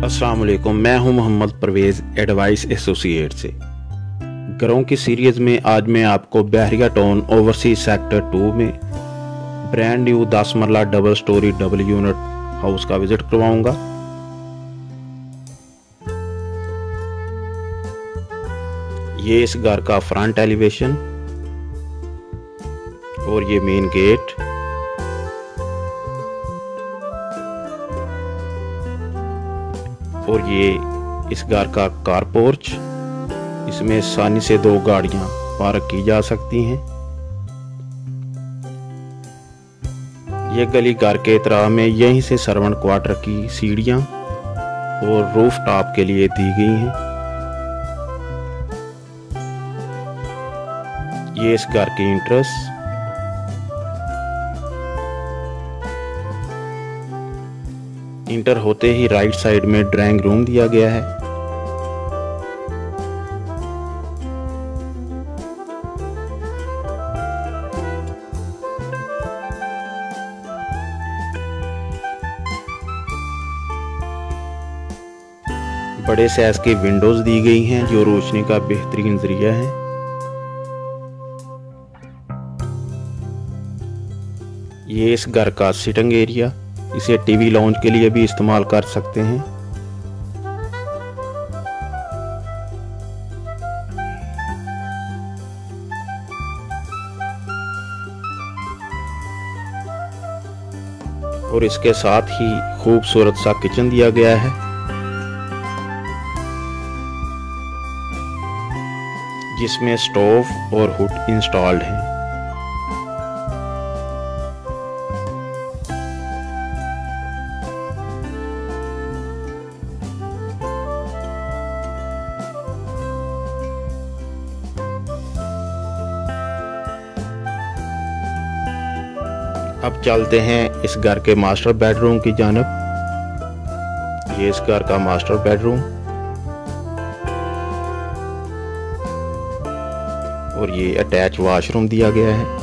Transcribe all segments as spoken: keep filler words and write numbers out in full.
अस्सलाम वालेकुम, मैं हूं मोहम्मद परवेज़ एडवाइस एसोसिएट से। घरों की सीरीज़ में आज मैं आपको Bahria town overseas sector two में ब्रांड न्यू दस marla double storey double unit house का विज़िट करवाऊंगा। ये इस घर का फ्रंट एलिवेशन और ये मेन गेट, और ये इस घर का कार पोर्च। इसमें आसानी से दो गाड़ियां पार्क की जा सकती हैं। ये गली घर के तरह में यहीं से सर्वेंट क्वार्टर की सीढ़ियां और रूफ टॉप के लिए दी गई हैं। ये इस घर की एंट्रेंस। इंटर होते ही राइट साइड में ड्राइंग रूम दिया गया है। बड़े साइज की विंडोज दी गई हैं जो रोशनी का बेहतरीन जरिया है। ये इस घर का सिटिंग एरिया, इसे टीवी लॉन्च के लिए भी इस्तेमाल कर सकते हैं। और इसके साथ ही खूबसूरत सा किचन दिया गया है जिसमें स्टोव और हुड इंस्टॉल्ड है। अब चलते हैं इस घर के मास्टर बेडरूम की जानब। ये इस घर का मास्टर बेडरूम और ये अटैच वॉशरूम दिया गया है।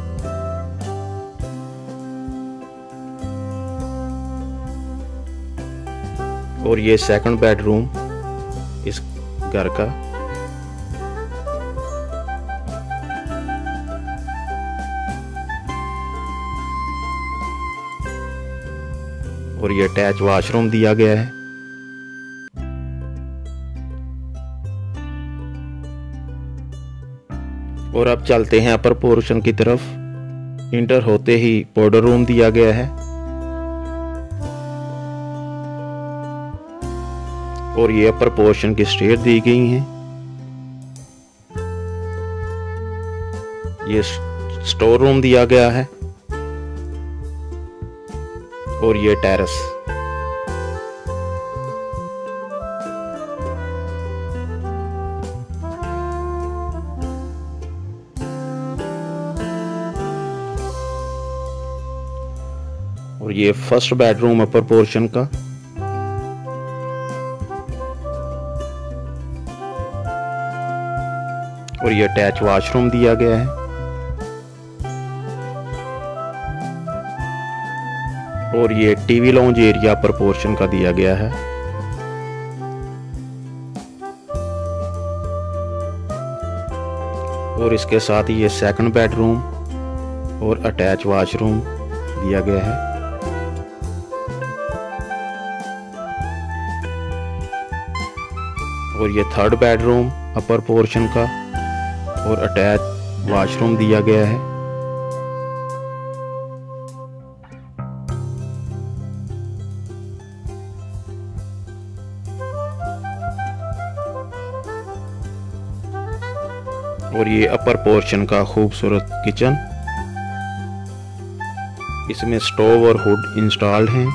और ये सेकंड बेडरूम इस घर का। और ये अटैच वॉशरूम दिया गया है। और अब चलते हैं अपर पोर्शन की तरफ। इंटर होते ही पाउडर रूम दिया गया है। और ये अपर पोर्शन की स्टेयर दी गई हैं। ये स्टोर रूम दिया गया है। और ये टेरेस। और ये फर्स्ट बेडरूम अपर पोर्शन का। और ये अटैच वॉशरूम दिया गया है। और ये टीवी लॉन्ज एरिया पर पोर्शन का दिया गया है। और इसके साथ ही ये सेकंड बेडरूम और अटैच वॉशरूम दिया गया है। और ये थर्ड बेडरूम अपर पोर्शन का और अटैच वॉशरूम दिया गया है। और ये अपर पोर्शन का खूबसूरत किचन। इसमें स्टोव और हुड इंस्टॉल्ड हैं।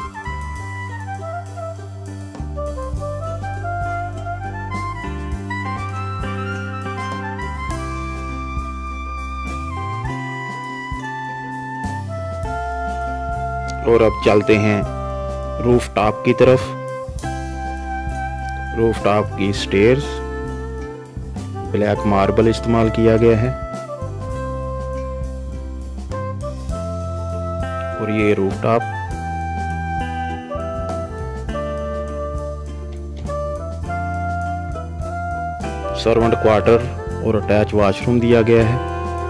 और अब चलते हैं रूफ टॉप की तरफ। रूफ टॉप की स्टेयर्स ब्लैक मार्बल इस्तेमाल किया गया है। और ये रूफ टॉप। सर्वेंट क्वार्टर और अटैच वॉशरूम दिया गया है।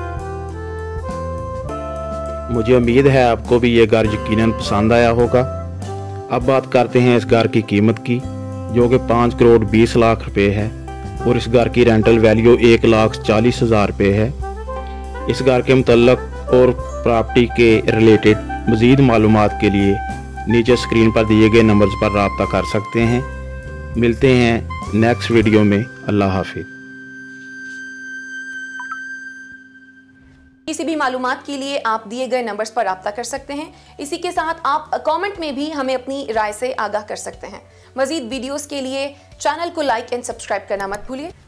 मुझे उम्मीद है आपको भी ये घर यकीनन पसंद आया होगा। अब बात करते हैं इस घर की कीमत की, जो कि पाँच करोड़ बीस लाख रुपए है और इस घर की रेंटल वैल्यू एक लाख चालीस हज़ार रुपये है। इस घर के मुतल्लक और प्रॉपर्टी के रिलेटेड मज़ीद मालूमात के लिए नीचे स्क्रीन पर दिए गए नंबर्स पर रब्ता कर सकते हैं। मिलते हैं नेक्स्ट वीडियो में। अल्लाह हाफिज़। किसी भी मालूमात के लिए आप दिए गए नंबर्स पर रब्ता कर सकते हैं। इसी के साथ आप कमेंट में भी हमें अपनी राय से आगाह कर सकते हैं। मज़ीद वीडियोस के लिए चैनल को लाइक एंड सब्सक्राइब करना मत भूलिए।